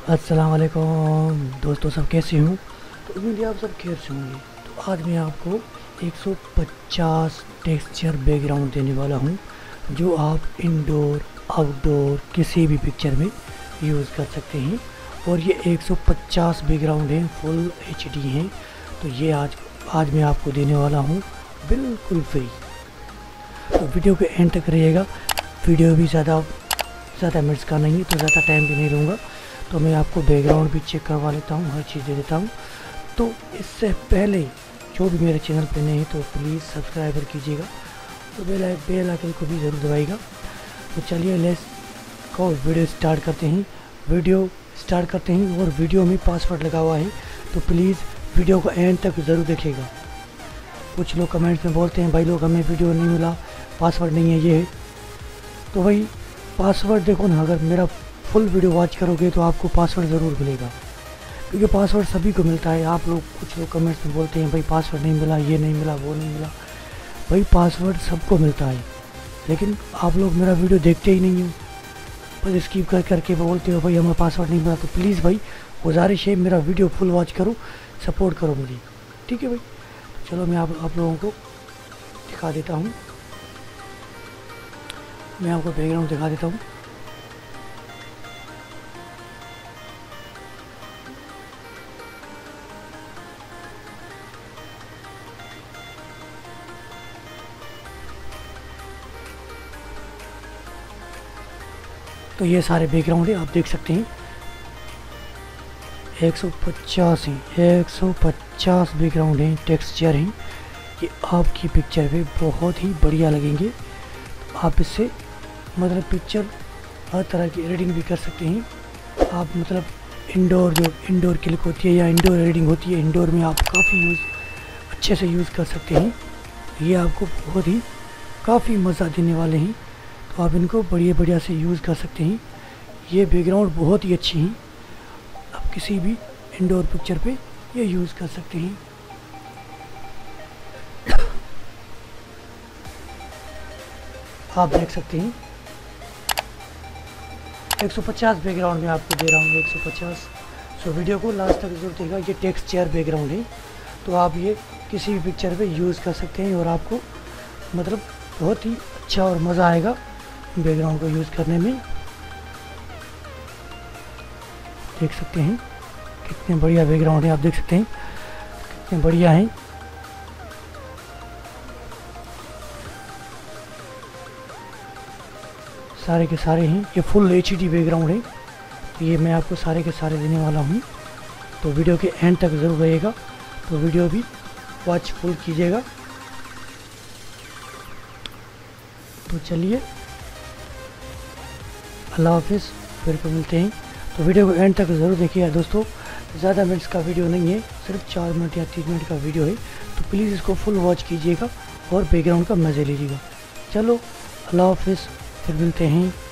अस्सलाम वालेकुम दोस्तों, सब कैसे हो? तो उम्मीद है आप सब खैर से होंगे। तो आज मैं आपको 150 टेक्सचर बैकग्राउंड देने वाला हूं, जो आप इंडोर आउटडोर किसी भी पिक्चर में यूज़ कर सकते हैं। और ये 150 बैकग्राउंड हैं, फुल एचडी हैं। तो ये आज मैं आपको देने वाला हूं बिल्कुल फ्री। तो वीडियो के एंड तक रहिएगा। वीडियो भी ज़्यादा मिनट्स का नहीं है, तो ज़्यादा टाइम भी नहीं लूँगा। तो मैं आपको बैकग्राउंड भी चेक करवा लेता हूँ, हर चीज़ दे देता हूँ। तो इससे पहले जो भी मेरे चैनल पे नहीं है तो प्लीज़ सब्सक्राइबर कीजिएगा, तो बेल आइकन को भी ज़रूर दबाइएगा। तो चलिए लेट्स को वीडियो स्टार्ट करते हैं। और वीडियो में पासवर्ड लगा हुआ है, तो प्लीज़ वीडियो को एंड तक ज़रूर देखिएगा। कुछ लोग कमेंट्स में बोलते हैं भाई लोग हमें वीडियो नहीं मिला, पासवर्ड नहीं है, ये है। तो भाई पासवर्ड देखो ना, अगर मेरा फुल वीडियो वॉच करोगे तो आपको पासवर्ड ज़रूर मिलेगा, क्योंकि पासवर्ड सभी को मिलता है। आप लोग कुछ लोग कमेंट्स में बोलते हैं भाई पासवर्ड नहीं मिला, ये नहीं मिला, वो नहीं मिला। भाई पासवर्ड सबको मिलता है, लेकिन आप लोग मेरा वीडियो देखते ही नहीं हो, बस स्किप करके बोलते हो भाई हमें पासवर्ड नहीं मिला। तो प्लीज़ भाई गुजारिश है, मेरा वीडियो फुल वॉच करो, सपोर्ट करो मुझे, ठीक है भाई। तो चलो मैं आप लोगों को दिखा देता हूँ, मैं आपको बैकग्राउंड दिखा देता हूँ। तो ये सारे बैकग्राउंड है, आप देख सकते हैं 150 हैं, 150 बैकग्राउंड हैं, टेक्सचर हैं। ये आपकी पिक्चर पे बहुत ही बढ़िया लगेंगे। आप इससे मतलब पिक्चर हर तरह की एडिटिंग भी कर सकते हैं। आप मतलब इंडोर क्लिक होती है या इंडोर एडिटिंग होती है, इंडोर में आप काफ़ी अच्छे से यूज़ कर सकते हैं। ये आपको बहुत ही काफ़ी मज़ा देने वाले हैं, तो आप इनको बढ़िया से यूज़ कर सकते हैं। ये बैकग्राउंड बहुत ही अच्छी हैं, आप किसी भी इंडोर पिक्चर पे ये यूज़ कर सकते हैं। आप देख सकते हैं 150 बैकग्राउंड में आपको दे रहा हूँ, 150। सो वीडियो को लास्ट तक जरूर देखिएगा। ये टेक्सचर बैकग्राउंड है, तो आप ये किसी भी पिक्चर पे यूज़ कर सकते हैं, और आपको मतलब बहुत ही अच्छा और मज़ा आएगा बैकग्राउंड को यूज़ करने में। देख सकते हैं कितने बढ़िया बैकग्राउंड है, आप देख सकते हैं कितने बढ़िया हैं। सारे के सारे हैं, ये फुल एचडी बैकग्राउंड है। ये मैं आपको सारे के सारे देने वाला हूँ, तो वीडियो के एंड तक ज़रूर रहेगा। तो वीडियो भी वॉच फुल कीजिएगा। तो चलिए अल्लाह हाफिज़, फिर को मिलते हैं। तो वीडियो को एंड तक ज़रूर देखिएगा दोस्तों। ज़्यादा मिनट्स का वीडियो नहीं है, सिर्फ 4 मिनट या 3 मिनट का वीडियो है, तो प्लीज़ इसको फुल वॉच कीजिएगा और बैकग्राउंड का मज़े लीजिएगा। चलो अल्लाह हाफिज़, फिर मिलते हैं।